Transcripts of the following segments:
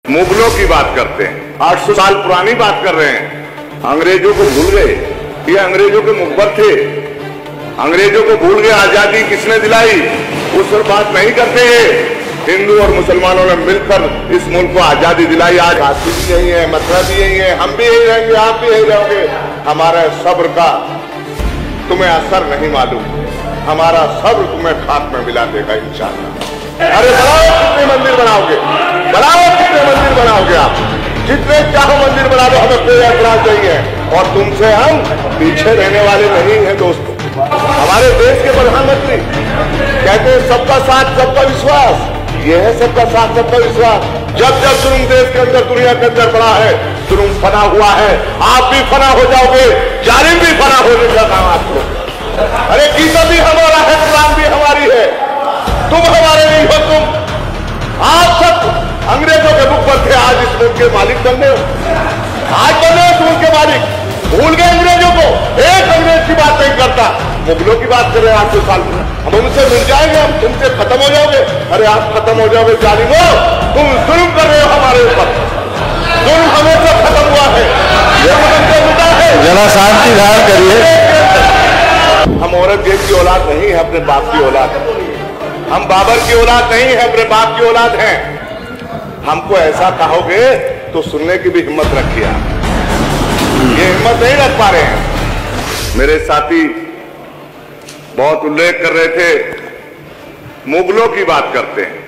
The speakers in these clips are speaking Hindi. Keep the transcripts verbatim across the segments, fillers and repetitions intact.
मुगलों की बात करते हैं, आठ सौ साल पुरानी बात कर रहे हैं। अंग्रेजों को भूल गए, ये अंग्रेजों के मुखबर थे। अंग्रेजों को भूल गए, आजादी किसने दिलाई उस पर बात नहीं करते हैं। हिंदू और मुसलमानों ने मिलकर इस मुल्क को आजादी दिलाई। आज काशी भी यही है, मथुरा भी यही है, हम भी यही रहेंगे, आप भी यही रहोगे। हमारा सब्र का तुम्हें असर नहीं मालूम, हमारा सब्र तुम्हें खाक में मिला देगा इंशाअल्लाह। अरे बनाओ, कितने मंदिर बनाओगे, बनाओ कितने मंदिर बनाओगे आप, जितने चाहो मंदिर बना दो, हमें कोई ऐतराज नहीं है। और तुमसे हम पीछे रहने वाले नहीं हैं दोस्तों। हमारे देश के प्रधानमंत्री कहते हैं सबका साथ सबका विश्वास, ये है सबका साथ सबका विश्वास। जब जब जुल्म देश के अंदर दुनिया के अंदर बड़ा है, जुल्म फना हुआ है, आप भी फना हो जाओगे, जालिम भी फना होने का काम आपको। अरे गीता भी हमारा है, कुरान भी हमारी है, तुम हमारे नहीं हो। तुम आप सब अंग्रेजों के मुख पर थे, आज इस मुल्क के मालिक बनने हो, आज बने हो इस मुल्क के मालिक। भूल गए अंग्रेजों को, एक अंग्रेज की बात नहीं करता, मुगलों की बात कर रहे हैं। आठ सौ साल हम उनसे मिल जाएंगे, हम तुमसे खत्म हो जाओगे। अरे आप खत्म हो जाओगे जालिमो, तुम जुल्म कर रहे हो हमारे ऊपर, जुल्म हमेशा खत्म हुआ है, हमसे मुद्दा है। जरा शांति धारण करिए। हम औरंगजेब की औलाद नहीं है, अपने बाप की औलाद। हम बाबर की औलाद नहीं है, अपने बाप की औलाद हैं। हमको ऐसा कहोगे तो सुनने की भी हिम्मत रखिए आप, ये हिम्मत नहीं रख पा रहे हैं। मेरे साथी बहुत उल्लेख कर रहे थे, मुगलों की बात करते हैं,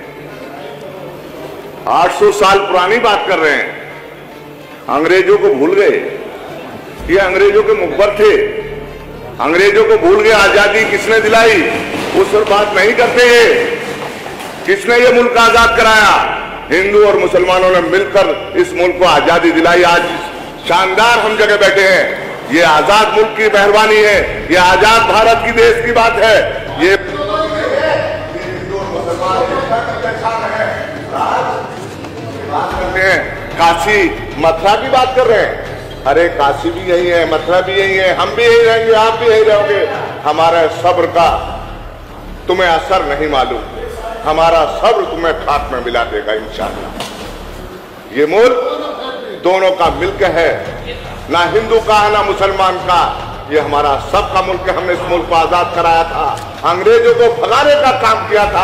आठ सौ साल पुरानी बात कर रहे हैं। अंग्रेजों को भूल गए, ये अंग्रेजों के मुखबर थे। अंग्रेजों को भूल गए, आजादी किसने दिलाई उस पर बात नहीं करते हैं। किसने ये मुल्क आजाद कराया? हिंदू और मुसलमानों ने मिलकर इस मुल्क को आजादी दिलाई। आज शानदार हम जगह बैठे हैं, ये आजाद मुल्क की मेहरबानी है, ये आजाद भारत की देश की बात है। ये बात करते हैं, काशी मथुरा की बात कर रहे हैं। अरे काशी भी यही है, मथुरा भी यही है, हम भी यही रहेंगे, आप भी यही रहोगे। हमारा सब्र का तुम्हें असर नहीं मालूम, हमारा सब्र तुम्हें खाक में मिला देगा इंशाअल्लाह। ये मुल्क दोनों का मिल्क है, ना हिंदू का है ना मुसलमान का, ये हमारा सबका मुल्क है। हमने इस मुल्क को आजाद कराया था, अंग्रेजों को भगाने का काम किया था।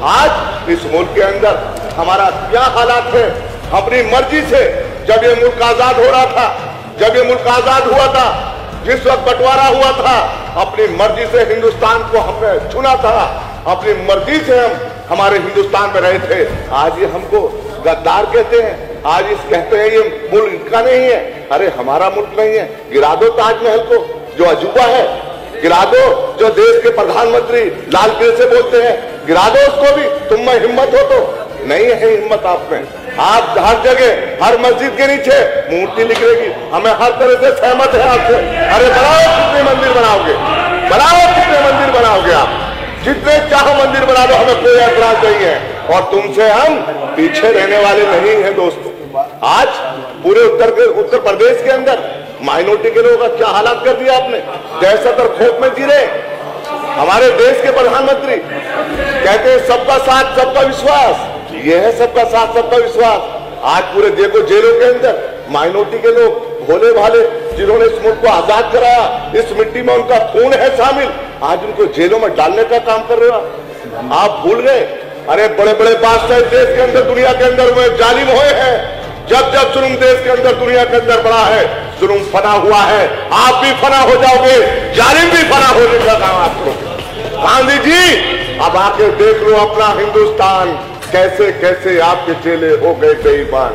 आज इस मुल्क के अंदर हमारा क्या हालात है, अपनी मर्जी से जब ये मुल्क आजाद हो रहा था, जब ये मुल्क आजाद हुआ था, जिस वक्त बंटवारा हुआ था, अपनी मर्जी से हिंदुस्तान को हमने चुना था, अपनी मर्जी से हम हमारे हिंदुस्तान में रहे थे। आज ये हमको गद्दार कहते हैं, आज इस कहते हैं ये मुल्क का नहीं है। अरे हमारा मुल्क नहीं है, गिरा दो ताजमहल को जो अजूबा है, गिरा दो जो देश के प्रधानमंत्री लाल किले से बोलते हैं, गिरा दो उसको भी। तुम में हिम्मत हो तो नहीं है हिम्मत आप में। आप हर जगह हर मस्जिद के नीचे मूर्ति लिख रहेगी, हमें हर तरह से सहमत है आपसे। अरे बनाओ, कितने मंदिर बनाओगे, बनाओ कितने मंदिर बनाओगे आप, जितने चाहो मंदिर बना दो, हमें कोई ऐतराज नहीं है। और तुमसे हम पीछे रहने वाले नहीं हैं दोस्तों। आज पूरे उत्तर के उत्तर प्रदेश के अंदर माइनॉरिटी के लोगों का क्या हालात कर दिया आपने, दहशत और खौफ में जी रहे। हमारे देश के प्रधानमंत्री कहते हैं सबका साथ सबका विश्वास, ये है सबका साथ सबका विश्वास। आज पूरे देखो जेलों के अंदर माइनॉरिटी के लोग, भोले भाले, जिन्होंने इस मुल्क को आजाद कराया, इस मिट्टी में उनका खून है शामिल, आज उनको जेलों में डालने का काम कर रहे हो आप। भूल गए? अरे बड़े बड़े बादशाह देश के अंदर दुनिया के अंदर हुए, जालिम हुए हैं। जब जब जुल्म देश के अंदर दुनिया के अंदर बड़ा है, जुल्म फना हुआ है, आप भी फना हो जाओगे, जालिम भी फना होने का काम आपको। गांधी जी अब आके देख लो अपना हिंदुस्तान, कैसे कैसे आपके चेले हो गए बेईमान।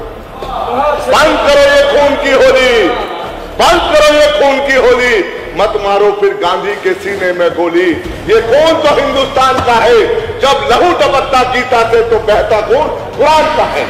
बंद करो ये खून की होली, बंद करो ये खून की होली, मत मारो फिर गांधी के सीने में गोली। ये खून तो हिंदुस्तान का है, जब लहू टपकता गीता से तो बहता खून कुरान का है।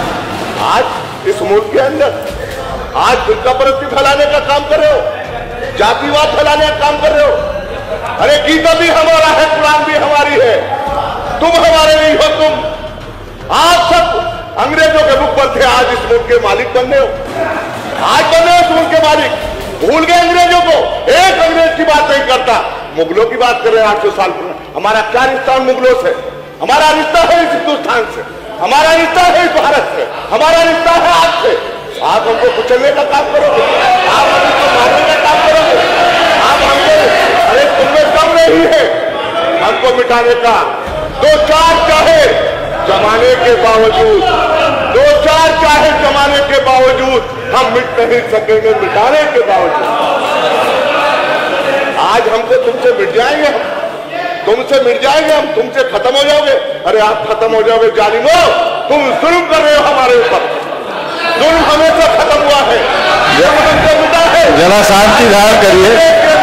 आज इस मुल्क के अंदर आज फिरकापरस्ती फैलाने का काम कर रहे हो, जातिवाद फैलाने का काम कर रहे हो। अरे गीता भी हमारा है, कुरान भी हमारी है, तुम हमारे नहीं हो। तुम आप सब अंग्रेजों के मुख पर थे, आज इस मुल्क के मालिक बनने हो, आज बने हो इस मुल्क के मालिक। भूल गए अंग्रेजों को, एक अंग्रेज की बात नहीं करता, मुगलों की बात कर रहे हैं। आठ सौ साल हमारा क्या रिश्ता मुगलों से, हमारा रिश्ता है इस हिंदुस्तान से। हमारा रिश्ता है इस भारत से, हमारा रिश्ता है आपसे। आप हमको कुचलने का काम करोगे, आप हमको मारने का काम करोगे, आप हमको, अरे तुमने कम नहीं है हमको मिटाने का। दो चार चाहे जमाने के बावजूद, दो चार चाहे जमाने के बावजूद हम मिट नहीं सकेंगे, मिटाने के बावजूद। आज हमको तुमसे मिट जाएंगे, तुमसे मिट जाएंगे हम, तुमसे खत्म हो जाओगे। अरे आप खत्म हो जाओगे जालिमो, तुम जुल्म कर रहे हो हमारे ऊपर, जुल्म हमेशा खत्म हुआ है, जुल्म हमसे मिटा है। जरा शांति धारण करिए,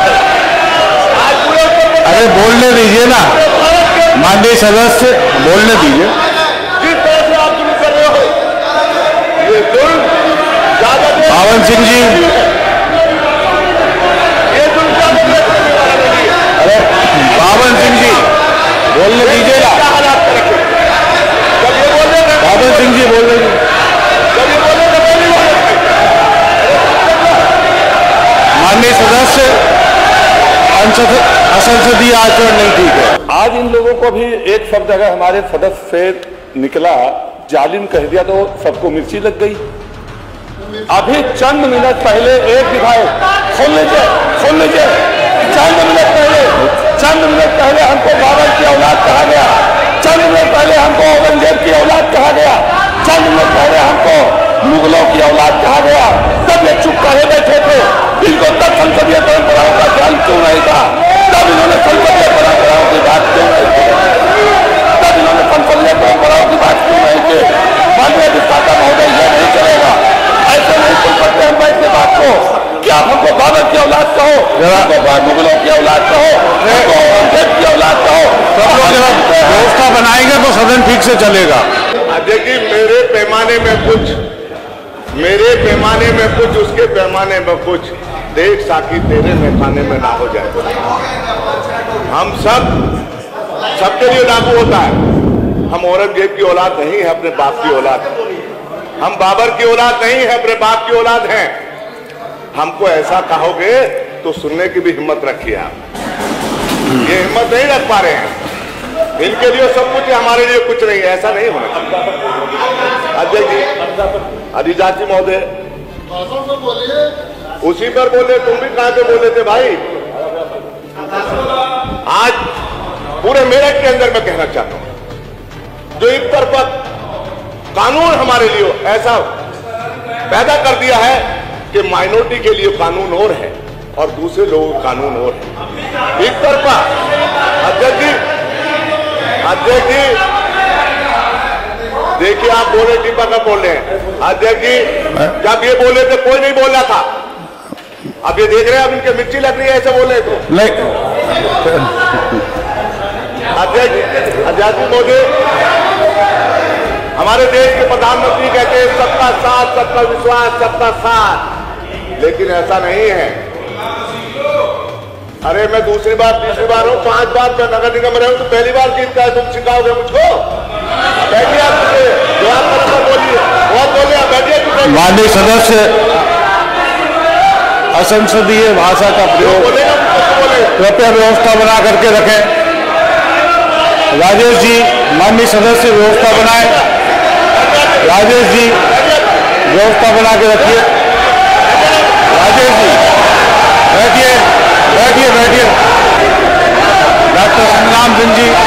अरे बोलने दीजिए ना माननीय सदस्य, बोलने दीजिए। जिस तरह से आप जुल्म कर रहे हो ये जुल्म ज्यादा, पावन सिंह जी, ये जुल्म ज्यादा करने वाला नहीं है। अरे पावन सिंह जी बोलने दीजिए ना, क्या हालात रखे जब ये बोल रहे, पावन सिंह जी बोल रहे, जब ये बोल रहे तो नहीं बोल रहे। माननीय सदस्य, असंसदीय आचरण नहीं ठीक है। आज इन लोगों को भी एक शब्द अगर हमारे सदस्य से निकला जालिम कह दिया तो सबको मिर्ची लग गई। अभी चंद मिनट पहले एक विधायक, सुन लीजिए सुन लीजिए, चंद मिनट पहले चंद मिनट पहले हमको बाबर की औलाद कहा गया, चंद मिनट पहले हमको औरंगजेब की औलाद कहा गया, चंद मिनट पहले हमको मुगलों की औलाद कहा गया। तब ये चुप करे बैठे थे, इनको तब संसदीय परंपराओं का ध्यान क्यों नहीं था, तब इन्होंने संसदीय परंपराओं की बात क्यों नहीं की, तब इन्होंने संसदीय परंपराओं की बात क्यों नहीं की। माननीय अधिष्ठाता महोदय, ये नहीं चलेगा, ऐसे नहीं सुन सकते हम बैठ के बात को। क्या हमको बाबर की औलाद कहो, हमको मुगलों की औलाद कहो, हमको औरंगजेब की औलाद कहो, सब लोग जब व्यवस्था बनाएंगे तो सदन ठीक से चलेगा। देखिए मेरे पैमाने में कुछ, मेरे पैमाने में कुछ, उसके पैमाने में कुछ, देख साकी तेरे पैमाने में ना हो जाए। हम सब सबके लिए लागू होता है। हम औरंगजेब की औलाद नहीं है, अपने बाप की औलाद। हम बाबर की औलाद नहीं है, अपने बाप की औलाद हैं। हमको ऐसा कहोगे तो सुनने की भी हिम्मत रखिए आप। ये हिम्मत नहीं रख पा रहे हैं, इनके लिए सब कुछ है, हमारे लिए कुछ नहीं है, ऐसा नहीं होना। अध्यक्ष जी, अधिजात जी महोदय, उसी पर बोले, तुम भी कहां पे बोले थे भाई। आज पूरे मेरठ के अंदर मैं कहना चाहता हूं, जो एक तरफा कानून हमारे लिए ऐसा पैदा कर दिया है कि माइनॉरिटी के लिए कानून और है और दूसरे लोगों का कानून और है। एक तरफा अध्यक्ष जी, अध्यक्ष जी देखिए, आप बोले टीपा का बोल रहे हैं। अध्यक्ष जी जब ये बोले थे कोई नहीं बोल रहा था, अब ये देख रहे हैं अब इनके मिर्ची लग रही है ऐसे बोले तो नहीं। अध्यक्ष अध्यक्ष मोदी, हमारे देश के प्रधानमंत्री कहते हैं सबका साथ, सबका विश्वास, सबका साथ, लेकिन ऐसा नहीं है। अरे मैं दूसरी बार तीसरी बार हूँ, पांच बार मैं नगर निगम में हूँ, तो पहली बार जीतता है, तुम सिखाओगे मुझको? बैठिए आप, मुझे जवाब करना बोलिए, बहुत बोले आप, बैठिए। माननीय सदस्य, असंसदीय भाषा का प्रयोग कृपया व्यवस्था बना करके रखें। राजेश जी, माननीय सदस्य व्यवस्था बनाए। राजेश जी व्यवस्था बना के रखिए। राजेश जी बैठिए बैठिए बैठिए। डॉक्टर संग्राम सिंह जी।